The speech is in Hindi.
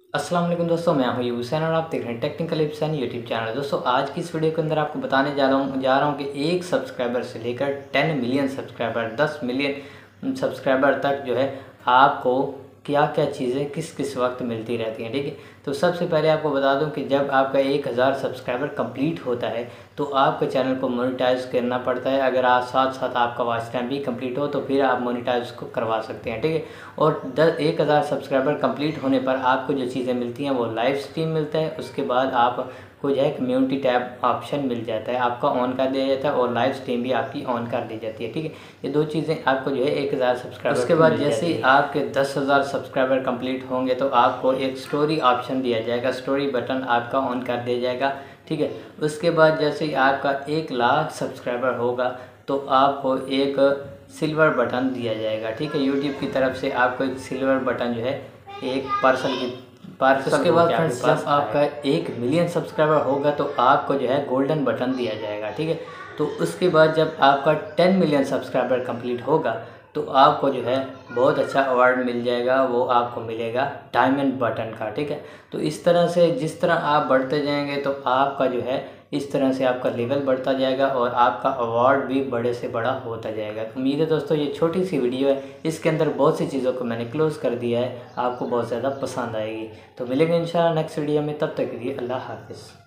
अस्सलाम वालेकुम दोस्तों, मैं हूं यूसैन और आप देख रहे हैं टेक्निकल यूसैन यूट्यूब चैनल। दोस्तों आज की इस वीडियो के अंदर आपको बताने जा रहा हूं कि एक सब्सक्राइबर से लेकर 10 मिलियन सब्सक्राइबर 10 मिलियन सब्सक्राइबर तक जो है आपको क्या क्या चीज़ें किस किस वक्त मिलती रहती हैं। ठीक है, तो सबसे पहले आपको बता दूं कि जब आपका 1000 सब्सक्राइबर कंप्लीट होता है तो आपके चैनल को मोनेटाइज करना पड़ता है। अगर आप साथ साथ आपका वॉच टाइम भी कंप्लीट हो तो फिर आप मोनेटाइज को करवा सकते हैं। ठीक है, और 1000 सब्सक्राइबर कंप्लीट होने पर आपको जो चीज़ें मिलती हैं वो लाइव स्ट्रीम मिलता है। उसके बाद आपको जो है कम्युनिटी टैब ऑप्शन मिल जाता है, आपका ऑन कर दिया जाता है और लाइव स्ट्रीम भी आपकी ऑन कर दी जाती है। ठीक है, ये दो चीज़ें आपको जो है 1000 सब्सक्राइबर उसके बाद जैसे ही आपके 10,000 सब्सक्राइबर कंप्लीट होंगे तो आपको एक स्टोरी ऑप्शन दिया जाएगा, स्टोरी बटन आपका ऑन कर दिया जाएगा। ठीक है, उसके बाद जैसे ही आपका 1 लाख सब्सक्राइबर होगा तो आपको एक सिल्वर बटन दिया जाएगा। ठीक है, यूट्यूब की तरफ से आपको एक सिल्वर बटन जो है एक पार्सल उसके बाद फ्रेंड्स जब आपका 1 मिलियन सब्सक्राइबर होगा तो आपको जो है गोल्डन बटन दिया जाएगा। ठीक है, तो उसके बाद जब आपका 10 मिलियन सब्सक्राइबर कंप्लीट होगा तो आपको जो है बहुत अच्छा अवार्ड मिल जाएगा, वो आपको मिलेगा डायमंड बटन का। ठीक है, तो इस तरह से जिस तरह आप बढ़ते जाएंगे तो आपका जो है इस तरह से आपका लेवल बढ़ता जाएगा और आपका अवार्ड भी बड़े से बड़ा होता जाएगा। उम्मीद है दोस्तों ये छोटी सी वीडियो है, इसके अंदर बहुत सी चीज़ों को मैंने क्लोज़ कर दिया है, आपको बहुत ज़्यादा पसंद आएगी। तो मिलेंगे इंशाल्लाह नेक्स्ट वीडियो में, तब तक के लिए अल्लाह हाफ़िज़।